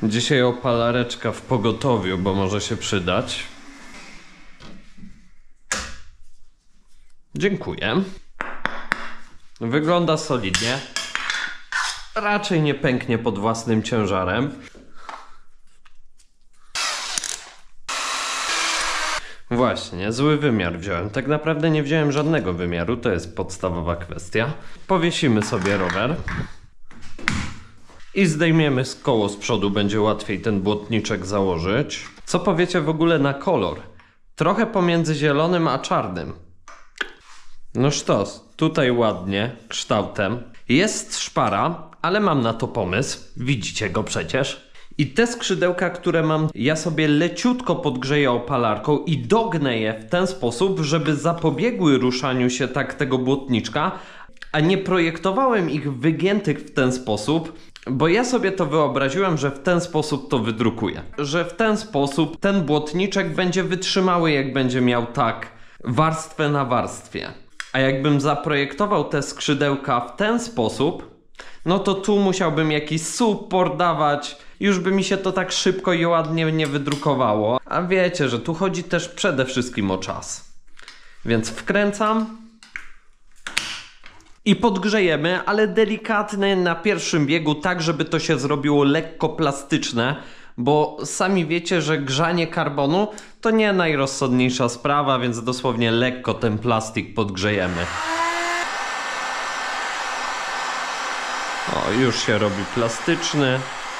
Dzisiaj opalareczka w pogotowiu, bo może się przydać. Dziękuję. Wygląda solidnie. Raczej nie pęknie pod własnym ciężarem. Właśnie, zły wymiar wziąłem. Tak naprawdę nie wziąłem żadnego wymiaru, to jest podstawowa kwestia. Powiesimy sobie rower. I zdejmiemy koło z przodu, będzie łatwiej ten błotniczek założyć. Co powiecie w ogóle na kolor? Trochę pomiędzy zielonym a czarnym. No sztos, tutaj ładnie, kształtem. Jest szpara, ale mam na to pomysł. Widzicie go przecież. I te skrzydełka, które mam, ja sobie leciutko podgrzeję opalarką i dognę je w ten sposób, żeby zapobiegły ruszaniu się tak tego błotniczka, a nie projektowałem ich wygiętych w ten sposób, bo ja sobie to wyobraziłem, że w ten sposób to wydrukuję. Że w ten sposób ten błotniczek będzie wytrzymały, jak będzie miał tak warstwę na warstwie. A jakbym zaprojektował te skrzydełka w ten sposób, no to tu musiałbym jakiś support dawać, już by mi się to tak szybko i ładnie nie wydrukowało. A wiecie, że tu chodzi też przede wszystkim o czas. Więc wkręcam i podgrzejemy, ale delikatnie na pierwszym biegu, tak żeby to się zrobiło lekko plastyczne, bo sami wiecie, że grzanie karbonu to nie najrozsądniejsza sprawa, więc dosłownie lekko ten plastik podgrzejemy. O, już się robi plastyczny.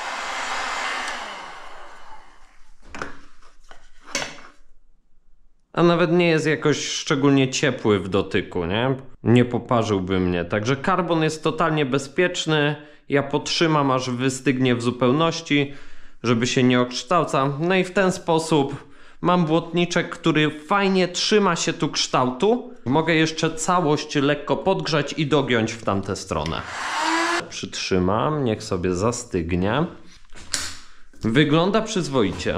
A nawet nie jest jakoś szczególnie ciepły w dotyku, nie? Nie poparzyłby mnie. Także karbon jest totalnie bezpieczny. Ja potrzymam, aż wystygnie w zupełności, żeby się nie okształcał. No i w ten sposób mam błotniczek, który fajnie trzyma się tu kształtu. Mogę jeszcze całość lekko podgrzać i dogiąć w tamtę stronę. Przytrzymam, niech sobie zastygnie. Wygląda przyzwoicie.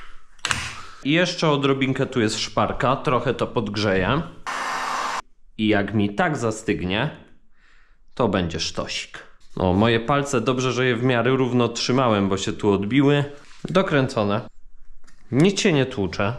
I jeszcze odrobinkę tu jest szparka, trochę to podgrzeję. I jak mi tak zastygnie, to będzie sztosik. O, moje palce dobrze, że je w miarę równo trzymałem, bo się tu odbiły. Dokręcone. Nic się nie tłucze.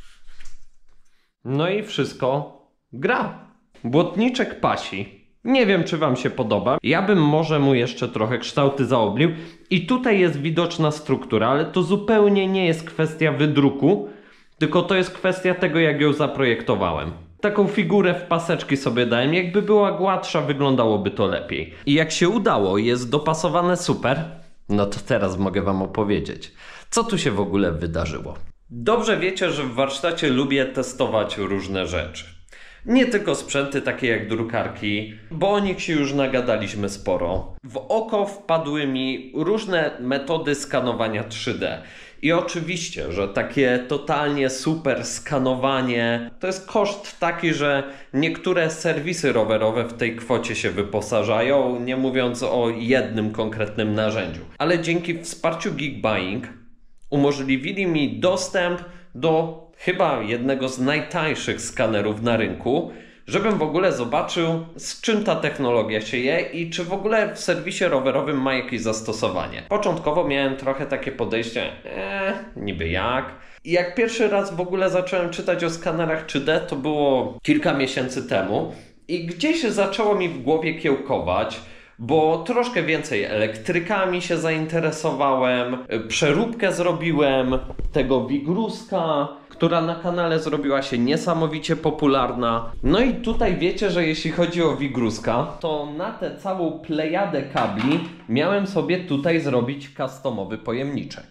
No i wszystko gra. Błotniczek pasi. Nie wiem, czy wam się podoba. Ja bym może mu jeszcze trochę kształty zaoblił. I tutaj jest widoczna struktura, ale to zupełnie nie jest kwestia wydruku, tylko to jest kwestia tego, jak ją zaprojektowałem. Taką figurę w paseczki sobie dałem. Jakby była gładsza, wyglądałoby to lepiej. I jak się udało, jest dopasowane super, no to teraz mogę wam opowiedzieć, co tu się w ogóle wydarzyło. Dobrze wiecie, że w warsztacie lubię testować różne rzeczy. Nie tylko sprzęty takie jak drukarki, bo o nich się już nagadaliśmy sporo. W oko wpadły mi różne metody skanowania 3D. I oczywiście, że takie totalnie super skanowanie to jest koszt taki, że niektóre serwisy rowerowe w tej kwocie się wyposażają, nie mówiąc o jednym konkretnym narzędziu. Ale dzięki wsparciu Geekbuying umożliwili mi dostęp do chyba jednego z najtańszych skanerów na rynku, żebym w ogóle zobaczył, z czym ta technologia się je i czy w ogóle w serwisie rowerowym ma jakieś zastosowanie. Początkowo miałem trochę takie podejście, niby jak. I jak pierwszy raz w ogóle zacząłem czytać o skanerach 3D, to było kilka miesięcy temu i gdzieś zaczęło mi w głowie kiełkować, bo troszkę więcej elektrykami się zainteresowałem, przeróbkę zrobiłem, tego Wigruska, która na kanale zrobiła się niesamowicie popularna. No i tutaj wiecie, że jeśli chodzi o Wigruska, to na tę całą plejadę kabli miałem sobie tutaj zrobić customowy pojemniczek.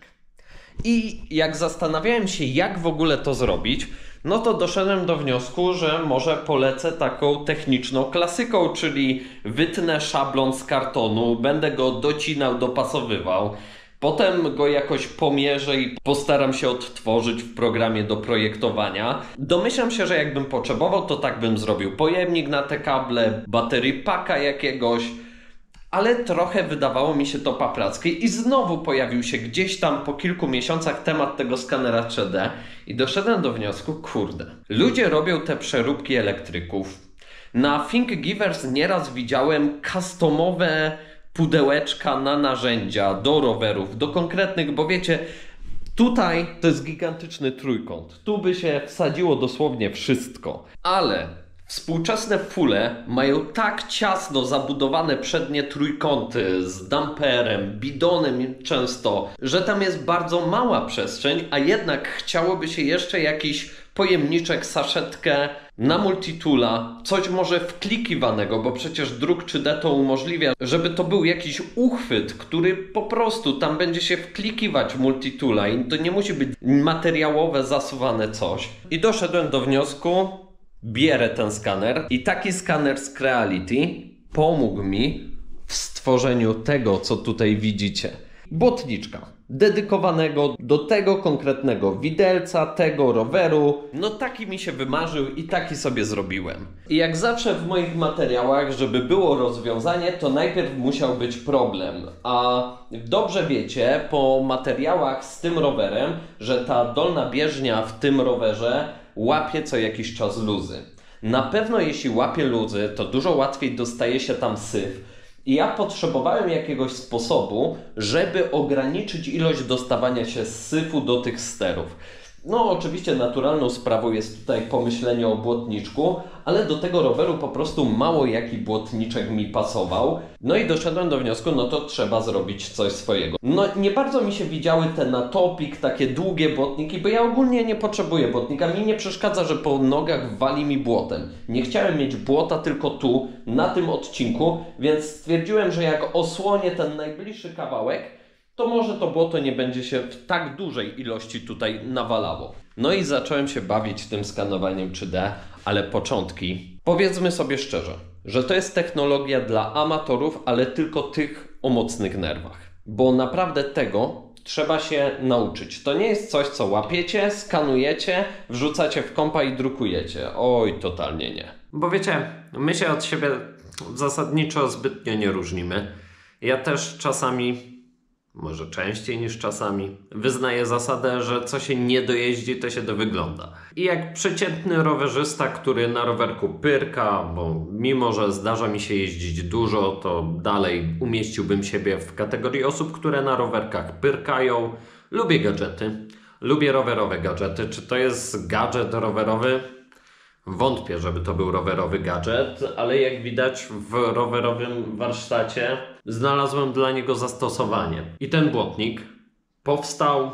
I jak zastanawiałem się, jak w ogóle to zrobić, no to doszedłem do wniosku, że może polecę taką techniczną klasyką, czyli wytnę szablon z kartonu, będę go docinał, dopasowywał. Potem go jakoś pomierzę i postaram się odtworzyć w programie do projektowania. Domyślam się, że jakbym potrzebował, to tak bym zrobił pojemnik na te kable, baterii paka jakiegoś. Ale trochę wydawało mi się to paprackie i znowu pojawił się gdzieś tam po kilku miesiącach temat tego skanera 3D i doszedłem do wniosku, kurde, ludzie robią te przeróbki elektryków. Na Thingiverse nieraz widziałem customowe pudełeczka na narzędzia do rowerów, do konkretnych, bo wiecie, tutaj to jest gigantyczny trójkąt. Tu by się wsadziło dosłownie wszystko. Ale współczesne fule mają tak ciasno zabudowane przednie trójkąty z damperem, bidonem często, że tam jest bardzo mała przestrzeń, a jednak chciałoby się jeszcze jakiś pojemniczek, saszetkę na multitoola, coś może wklikiwanego, bo przecież druk 3D to umożliwia, żeby to był jakiś uchwyt, który po prostu tam będzie się wklikiwać multitoola i to nie musi być materiałowe, zasuwane coś. I doszedłem do wniosku, bierę ten skaner i taki skaner z Creality pomógł mi w stworzeniu tego, co tutaj widzicie. Błotniczka dedykowanego do tego konkretnego widelca, tego roweru. No taki mi się wymarzył i taki sobie zrobiłem. I jak zawsze w moich materiałach, żeby było rozwiązanie, to najpierw musiał być problem. A dobrze wiecie po materiałach z tym rowerem, że ta dolna bieżnia w tym rowerze łapie co jakiś czas luzy. Na pewno jeśli łapie luzy, to dużo łatwiej dostaje się tam syf. I ja potrzebowałem jakiegoś sposobu, żeby ograniczyć ilość dostawania się syfu do tych sterów. No oczywiście naturalną sprawą jest tutaj pomyślenie o błotniczku, ale do tego roweru po prostu mało jaki błotniczek mi pasował. No i doszedłem do wniosku, no to trzeba zrobić coś swojego. No nie bardzo mi się widziały te na topik, takie długie błotniki, bo ja ogólnie nie potrzebuję błotnika. Mi nie przeszkadza, że po nogach wali mi błotem. Nie chciałem mieć błota tylko tu, na tym odcinku, więc stwierdziłem, że jak osłonię ten najbliższy kawałek, to może to błoto nie będzie się w tak dużej ilości tutaj nawalało. No i zacząłem się bawić tym skanowaniem 3D, ale początki, powiedzmy sobie szczerze, że to jest technologia dla amatorów, ale tylko tych o mocnych nerwach. Bo naprawdę tego trzeba się nauczyć. To nie jest coś, co łapiecie, skanujecie, wrzucacie w kompa i drukujecie. Oj, totalnie nie. Bo wiecie, my się od siebie zasadniczo zbytnio nie różnimy. Ja też czasami, może częściej niż czasami, wyznaję zasadę, że co się nie dojeździ, to się dowygląda. I jak przeciętny rowerzysta, który na rowerku pyrka, bo mimo, że zdarza mi się jeździć dużo, to dalej umieściłbym siebie w kategorii osób, które na rowerkach pyrkają. Lubię gadżety, lubię rowerowe gadżety. Czy to jest gadżet rowerowy? Wątpię, żeby to był rowerowy gadżet, ale jak widać w rowerowym warsztacie znalazłem dla niego zastosowanie. I ten błotnik powstał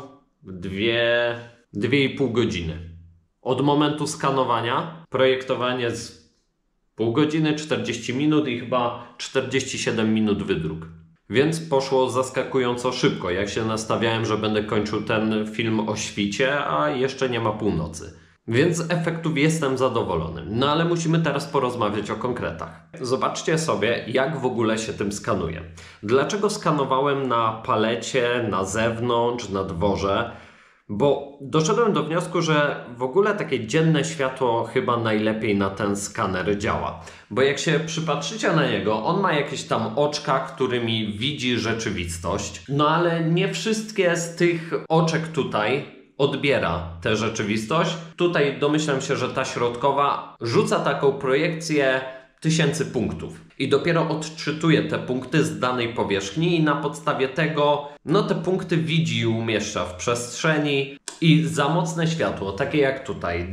2,5 godziny. Od momentu skanowania, projektowanie z pół godziny, 40 minut i chyba 47 minut wydruk. Więc poszło zaskakująco szybko, jak się nastawiałem, że będę kończył ten film o świcie, a jeszcze nie ma północy. Więc z efektów jestem zadowolony. No ale musimy teraz porozmawiać o konkretach. Zobaczcie sobie, jak w ogóle się tym skanuje. Dlaczego skanowałem na palecie, na zewnątrz, na dworze? Bo doszedłem do wniosku, że w ogóle takie dzienne światło chyba najlepiej na ten skaner działa. Bo jak się przypatrzycie na niego, on ma jakieś tam oczka, którymi widzi rzeczywistość. No ale nie wszystkie z tych oczek tutaj odbiera tę rzeczywistość. Tutaj domyślam się, że ta środkowa rzuca taką projekcję 1000 punktów. I dopiero odczytuje te punkty z danej powierzchni i na podstawie tego, no te punkty widzi i umieszcza w przestrzeni. I za mocne światło, takie jak tutaj,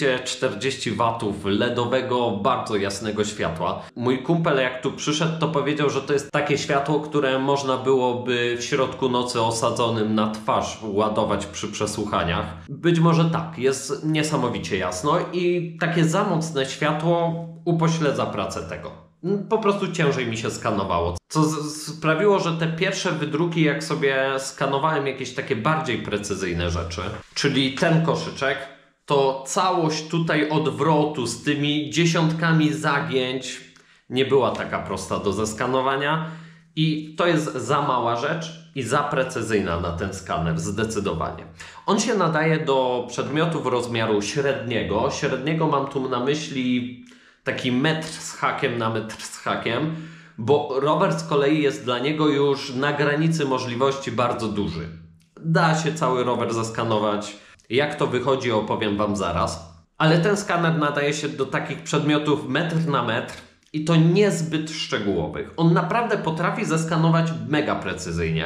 240 W LEDowego, bardzo jasnego światła. Mój kumpel jak tu przyszedł, to powiedział, że to jest takie światło, które można byłoby w środku nocy osadzonym na twarz ładować przy przesłuchaniach. Być może tak, jest niesamowicie jasno i takie za mocne światło upośledza pracę tego. Po prostu ciężej mi się skanowało. Co sprawiło, że te pierwsze wydruki, jak sobie skanowałem jakieś takie bardziej precyzyjne rzeczy, czyli ten koszyczek, to całość tutaj odwrotu z tymi dziesiątkami zagięć nie była taka prosta do zeskanowania i to jest za mała rzecz i za precyzyjna na ten skaner, zdecydowanie. On się nadaje do przedmiotów rozmiaru średniego. Średniego mam tu na myśli taki metr z hakiem na metr z hakiem, bo rower z kolei jest dla niego już na granicy możliwości bardzo duży. Da się cały rower zeskanować. Jak to wychodzi, opowiem Wam zaraz. Ale ten skaner nadaje się do takich przedmiotów metr na metr, I to niezbyt szczegółowych. On naprawdę potrafi zeskanować mega precyzyjnie.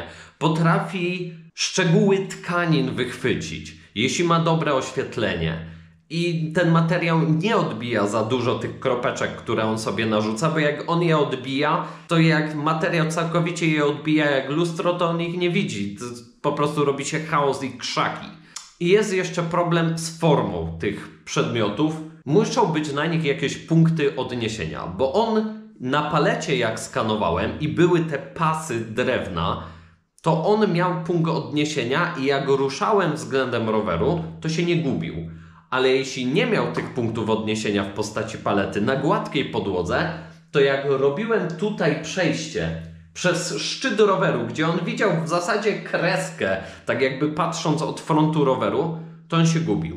Potrafi szczegóły tkanin wychwycić, jeśli ma dobre oświetlenie. I ten materiał nie odbija za dużo tych kropeczek, które on sobie narzuca, bo jak on je odbija, to jak materiał całkowicie je odbija jak lustro, to on ich nie widzi. Po prostu robi się chaos i krzaki. I jest jeszcze problem z formą tych przedmiotów. Muszą być na nich jakieś punkty odniesienia, bo on na palecie jak skanowałem i były te pasy drewna, to on miał punkt odniesienia i jak ruszałem względem roweru, to się nie gubił. Ale jeśli nie miał tych punktów odniesienia w postaci palety na gładkiej podłodze, to jak robiłem tutaj przejście przez szczyt roweru, gdzie on widział w zasadzie kreskę, tak jakby patrząc od frontu roweru, to on się gubił.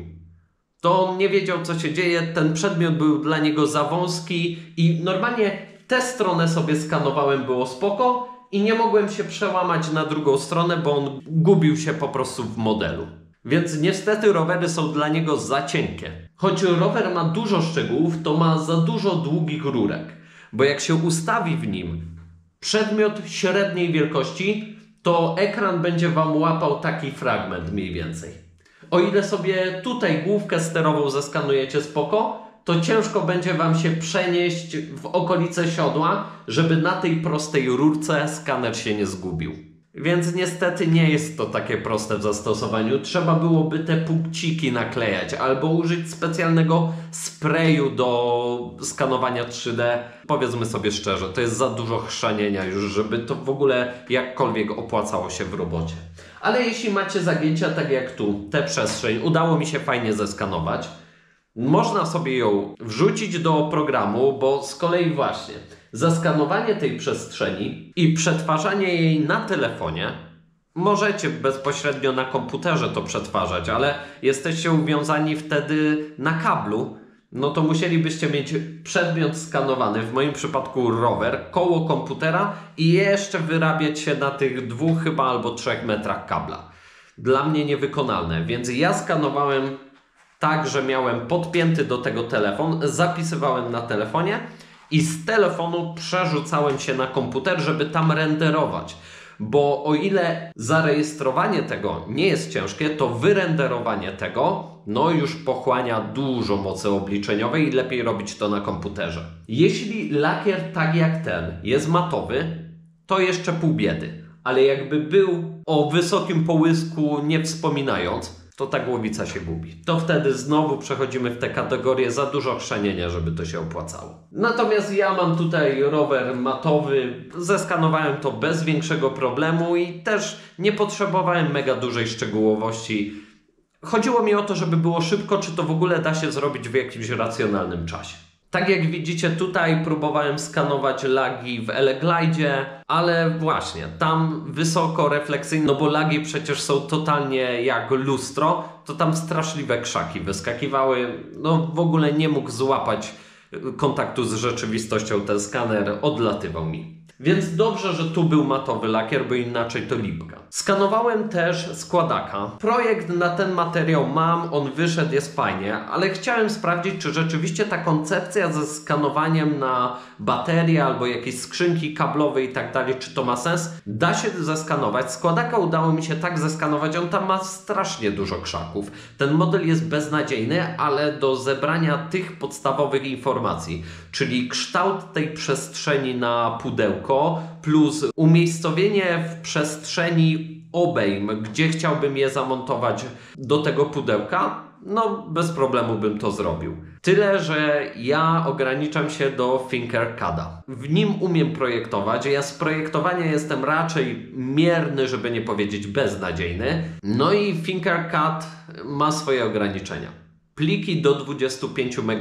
To on nie wiedział, co się dzieje, ten przedmiot był dla niego za wąski i normalnie tę stronę sobie skanowałem, było spoko i nie mogłem się przełamać na drugą stronę, bo on gubił się po prostu w modelu. Więc niestety rowery są dla niego za cienkie. Choć rower ma dużo szczegółów, to ma za dużo długich rurek. Bo jak się ustawi w nim przedmiot średniej wielkości, to ekran będzie Wam łapał taki fragment mniej więcej. O ile sobie tutaj główkę sterową zeskanujecie spoko, to ciężko będzie Wam się przenieść w okolice siodła, żeby na tej prostej rurce skaner się nie zgubił. Więc niestety nie jest to takie proste w zastosowaniu. Trzeba byłoby te punkciki naklejać albo użyć specjalnego sprayu do skanowania 3D. Powiedzmy sobie szczerze, to jest za dużo chrzanienia już, żeby to w ogóle jakkolwiek opłacało się w robocie. Ale jeśli macie zagięcia tak jak tu, tę przestrzeń, udało mi się fajnie zeskanować. Można sobie ją wrzucić do programu, bo z kolei właśnie zaskanowanie tej przestrzeni i przetwarzanie jej na telefonie, możecie bezpośrednio na komputerze to przetwarzać, ale jesteście uwiązani wtedy na kablu, no to musielibyście mieć przedmiot skanowany, w moim przypadku rower, koło komputera i jeszcze wyrabiać się na tych 2 chyba albo 3 metrach kabla. Dla mnie niewykonalne, więc ja skanowałem tak, że miałem podpięty do tego telefon, zapisywałem na telefonie i z telefonu przerzucałem się na komputer, żeby tam renderować. Bo o ile zarejestrowanie tego nie jest ciężkie, to wyrenderowanie tego no już pochłania dużo mocy obliczeniowej i lepiej robić to na komputerze. Jeśli lakier tak jak ten jest matowy, to jeszcze pół biedy. Ale jakby był o wysokim połysku nie wspominając, to ta głowica się gubi. To wtedy znowu przechodzimy w tę kategorię za dużo chrzanienia, żeby to się opłacało. Natomiast ja mam tutaj rower matowy, zeskanowałem to bez większego problemu i też nie potrzebowałem mega dużej szczegółowości. Chodziło mi o to, żeby było szybko, czy to w ogóle da się zrobić w jakimś racjonalnym czasie. Tak jak widzicie tutaj próbowałem skanować lagi w Eleglide, ale właśnie tam wysoko refleksyjne, no bo lagi przecież są totalnie jak lustro, to tam straszliwe krzaki wyskakiwały, no w ogóle nie mógł złapać kontaktu z rzeczywistością ten skaner, odlatywał mi. Więc dobrze, że tu był matowy lakier, bo inaczej to lipka. Skanowałem też składaka. Projekt na ten materiał mam, on wyszedł, jest fajnie, ale chciałem sprawdzić, czy rzeczywiście ta koncepcja ze skanowaniem na baterię albo jakieś skrzynki kablowe i tak dalej, czy to ma sens? Da się zeskanować. Składaka udało mi się tak zeskanować, on tam ma strasznie dużo krzaków. Ten model jest beznadziejny, ale do zebrania tych podstawowych informacji, czyli kształt tej przestrzeni na pudełko, plus umiejscowienie w przestrzeni obejm, gdzie chciałbym je zamontować do tego pudełka, no bez problemu bym to zrobił. Tyle, że ja ograniczam się do Tinkercada. W nim umiem projektować, ja z projektowania jestem raczej mierny, żeby nie powiedzieć beznadziejny. No i Tinkercad ma swoje ograniczenia. Pliki do 25 MB,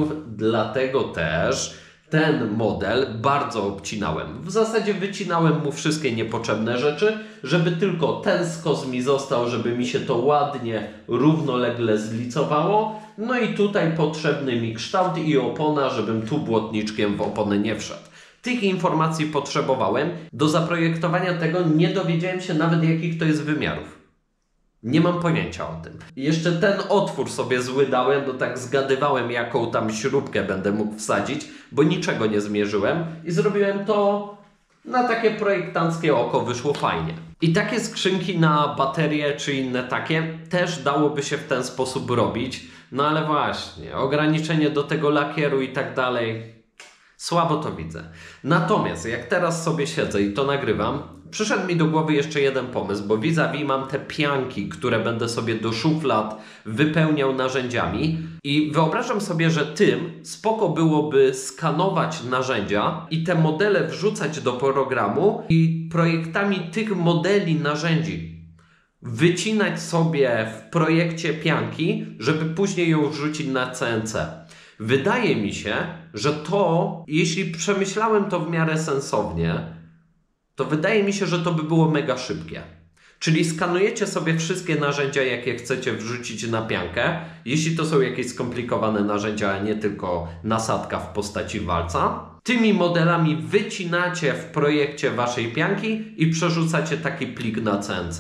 dlatego też ten model bardzo obcinałem. W zasadzie wycinałem mu wszystkie niepotrzebne rzeczy, żeby tylko ten skos mi został, żeby mi się to ładnie, równolegle zlicowało. No i tutaj potrzebny mi kształt i opona, żebym tu błotniczkiem w oponę nie wszedł. Tych informacji potrzebowałem. Do zaprojektowania tego nie dowiedziałem się nawet, jakich to jest wymiarów. Nie mam pojęcia o tym. I jeszcze ten otwór sobie zły dałem, bo tak zgadywałem, jaką tam śrubkę będę mógł wsadzić, bo niczego nie zmierzyłem i zrobiłem to na takie projektanckie oko, wyszło fajnie. I takie skrzynki na baterie czy inne takie też dałoby się w ten sposób robić, no ale właśnie, ograniczenie do tego lakieru i tak dalej, słabo to widzę. Natomiast jak teraz sobie siedzę i to nagrywam, przyszedł mi do głowy jeszcze jeden pomysł, bo vis-a-vis mam te pianki, które będę sobie do szuflad wypełniał narzędziami i wyobrażam sobie, że tym spoko byłoby skanować narzędzia i te modele wrzucać do programu i projektami tych modeli narzędzi wycinać sobie w projekcie pianki, żeby później ją wrzucić na CNC. Wydaje mi się, że to, jeśli przemyślałem to w miarę sensownie, to wydaje mi się, że to by było mega szybkie. Czyli skanujecie sobie wszystkie narzędzia, jakie chcecie wrzucić na piankę, jeśli to są jakieś skomplikowane narzędzia, a nie tylko nasadka w postaci walca. Tymi modelami wycinacie w projekcie waszej pianki i przerzucacie taki plik na CNC.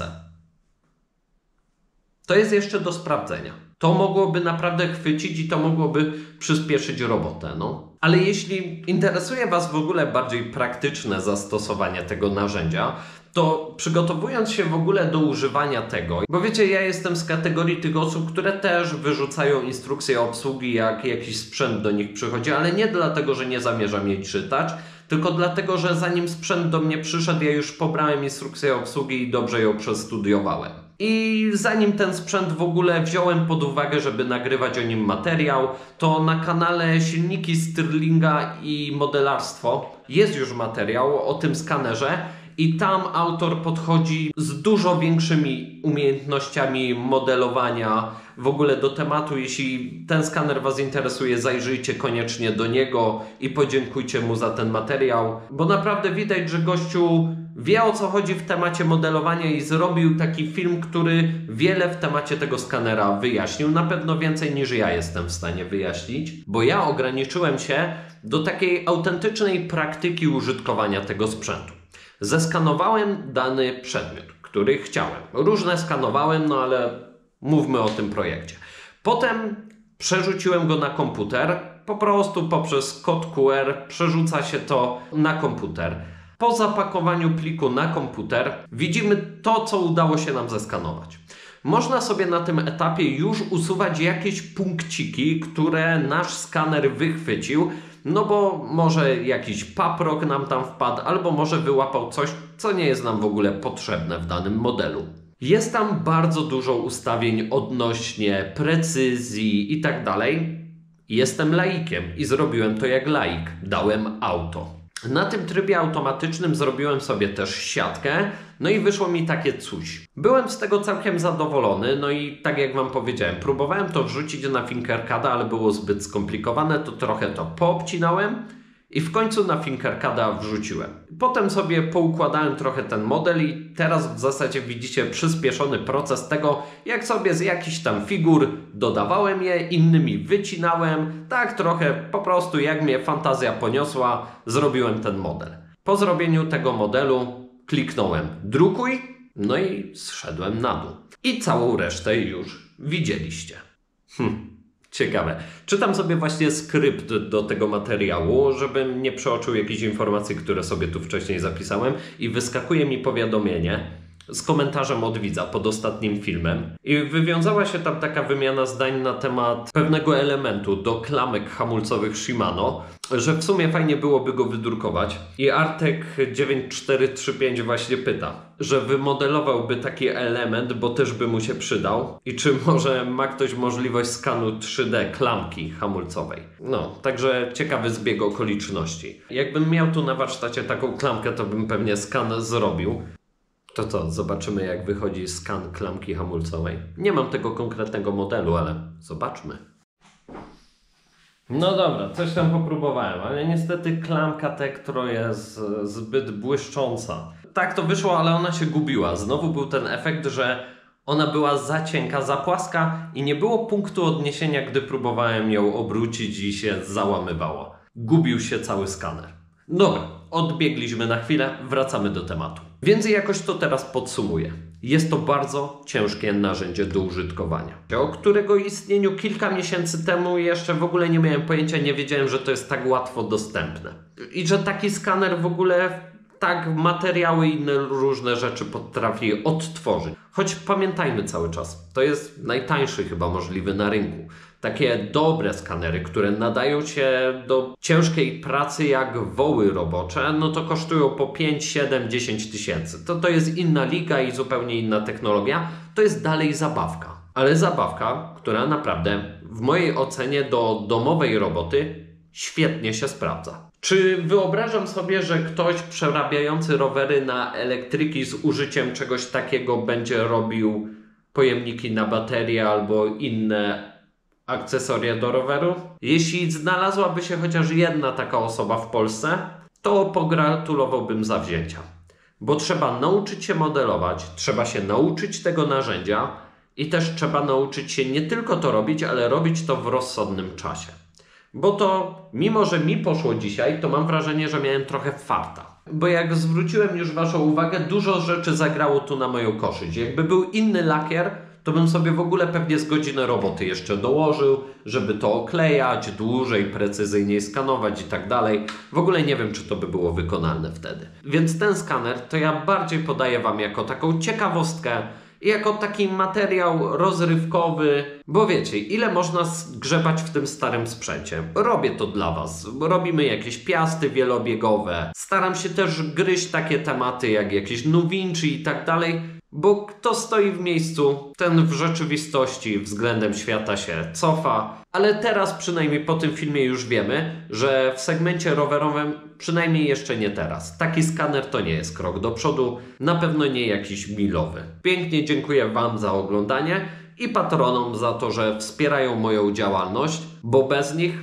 To jest jeszcze do sprawdzenia. To mogłoby naprawdę chwycić i to mogłoby przyspieszyć robotę, no. Ale jeśli interesuje Was w ogóle bardziej praktyczne zastosowanie tego narzędzia, to przygotowując się w ogóle do używania tego, bo wiecie, ja jestem z kategorii tych osób, które też wyrzucają instrukcje obsługi, jak jakiś sprzęt do nich przychodzi, ale nie dlatego, że nie zamierzam jej czytać, tylko dlatego, że zanim sprzęt do mnie przyszedł, ja już pobrałem instrukcję obsługi i dobrze ją przestudiowałem. I zanim ten sprzęt w ogóle wziąłem pod uwagę, żeby nagrywać o nim materiał, to na kanale Silniki Stirlinga i Modelarstwo jest już materiał o tym skanerze i tam autor podchodzi z dużo większymi umiejętnościami modelowania w ogóle do tematu. Jeśli ten skaner Was interesuje, zajrzyjcie koniecznie do niego i podziękujcie mu za ten materiał, bo naprawdę widać, że gościu wie, o co chodzi w temacie modelowania i zrobił taki film, który wiele w temacie tego skanera wyjaśnił. Na pewno więcej niż ja jestem w stanie wyjaśnić, bo ja ograniczyłem się do takiej autentycznej praktyki użytkowania tego sprzętu. Zeskanowałem dany przedmiot, który chciałem. Różne skanowałem, no ale mówmy o tym projekcie. Potem przerzuciłem go na komputer. Po prostu poprzez kod QR przerzuca się to na komputer. Po zapakowaniu pliku na komputer widzimy to, co udało się nam zeskanować. Można sobie na tym etapie już usuwać jakieś punkciki, które nasz skaner wychwycił, no bo może jakiś paprok nam tam wpadł, albo może wyłapał coś, co nie jest nam w ogóle potrzebne w danym modelu. Jest tam bardzo dużo ustawień odnośnie precyzji i tak dalej. Jestem laikiem i zrobiłem to jak laik. Dałem auto. Na tym trybie automatycznym zrobiłem sobie też siatkę, no i wyszło mi takie coś. Byłem z tego całkiem zadowolony, no i tak jak Wam powiedziałem, próbowałem to wrzucić na Fingercada, ale było zbyt skomplikowane, to trochę to poobcinałem i w końcu na Fingercada wrzuciłem. Potem sobie poukładałem trochę ten model i teraz w zasadzie widzicie przyspieszony proces tego, jak sobie z jakichś tam figur dodawałem je, innymi wycinałem, tak trochę po prostu jak mnie fantazja poniosła, zrobiłem ten model. Po zrobieniu tego modelu kliknąłem drukuj, no i zszedłem na dół. I całą resztę już widzieliście. Ciekawe. Czytam sobie właśnie skrypt do tego materiału, żebym nie przeoczył jakichś informacji, które sobie tu wcześniej zapisałem i wyskakuje mi powiadomienie z komentarzem od widza pod ostatnim filmem i wywiązała się tam taka wymiana zdań na temat pewnego elementu do klamek hamulcowych Shimano, że w sumie fajnie byłoby go wydrukować i Artek9435 właśnie pyta, że wymodelowałby taki element, bo też by mu się przydał i czy może ma ktoś możliwość skanu 3D klamki hamulcowej. No, także ciekawy zbieg okoliczności. Jakbym miał tu na warsztacie taką klamkę, to bym pewnie skan zrobił. To co, zobaczymy jak wychodzi skan klamki hamulcowej. Nie mam tego konkretnego modelu, ale zobaczmy. No dobra, coś tam popróbowałem, ale niestety klamka Tektro jest zbyt błyszcząca. Tak to wyszło, ale ona się gubiła. Znowu był ten efekt, że ona była za cienka, za płaska i nie było punktu odniesienia, gdy próbowałem ją obrócić i się załamywało. Gubił się cały skaner. Dobra, odbiegliśmy na chwilę, wracamy do tematu. Więc jakoś to teraz podsumuję. Jest to bardzo ciężkie narzędzie do użytkowania, o którego istnieniu kilka miesięcy temu jeszcze w ogóle nie miałem pojęcia, nie wiedziałem, że to jest tak łatwo dostępne. I że taki skaner w ogóle tak materiały i inne różne rzeczy potrafi odtworzyć. Choć pamiętajmy cały czas, to jest najtańszy chyba możliwy na rynku. Takie dobre skanery, które nadają się do ciężkiej pracy jak woły robocze, no to kosztują po 5, 7, 10 tysięcy. To jest inna liga i zupełnie inna technologia. To jest dalej zabawka. Ale zabawka, która naprawdę w mojej ocenie do domowej roboty świetnie się sprawdza. Czy wyobrażam sobie, że ktoś przerabiający rowery na elektryki z użyciem czegoś takiego będzie robił pojemniki na baterie albo inne akcesoria do roweru? Jeśli znalazłaby się chociaż jedna taka osoba w Polsce, to pogratulowałbym zawzięcia. Bo trzeba nauczyć się modelować, trzeba się nauczyć tego narzędzia i też trzeba nauczyć się nie tylko to robić, ale robić to w rozsądnym czasie. Bo to, mimo że mi poszło dzisiaj, to mam wrażenie, że miałem trochę farta. Bo jak zwróciłem już Waszą uwagę, dużo rzeczy zagrało tu na moją korzyść. Jakby był inny lakier, to bym sobie w ogóle pewnie z godzinę roboty jeszcze dołożył, żeby to oklejać, dłużej, precyzyjniej skanować i tak dalej. W ogóle nie wiem, czy to by było wykonalne wtedy. Więc ten skaner to ja bardziej podaję Wam jako taką ciekawostkę i jako taki materiał rozrywkowy, bo wiecie, ile można grzebać w tym starym sprzęcie. Robię to dla Was. Robimy jakieś piasty wielobiegowe. Staram się też gryźć takie tematy jak jakieś nowinczy i tak dalej, bo kto stoi w miejscu, ten w rzeczywistości względem świata się cofa. Ale teraz przynajmniej po tym filmie już wiemy, że w segmencie rowerowym, przynajmniej jeszcze nie teraz, taki skaner to nie jest krok do przodu, na pewno nie jakiś milowy. Pięknie dziękuję Wam za oglądanie i patronom za to, że wspierają moją działalność, bo bez nich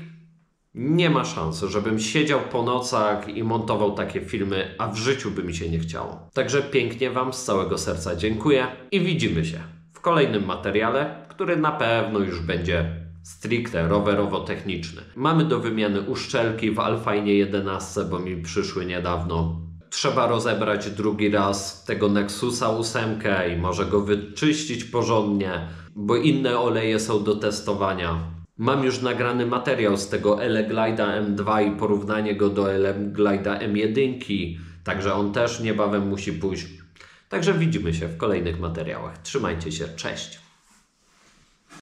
nie ma szans, żebym siedział po nocach i montował takie filmy, a w życiu by mi się nie chciało. Także pięknie Wam z całego serca dziękuję i widzimy się w kolejnym materiale, który na pewno już będzie stricte rowerowo-techniczny. Mamy do wymiany uszczelki w Alfinie 11, bo mi przyszły niedawno. Trzeba rozebrać drugi raz tego Nexusa 8 i może go wyczyścić porządnie, bo inne oleje są do testowania. Mam już nagrany materiał z tego Eleglida M2 i porównanie go do Eleglida M1, także on też niebawem musi pójść. Także widzimy się w kolejnych materiałach. Trzymajcie się, cześć!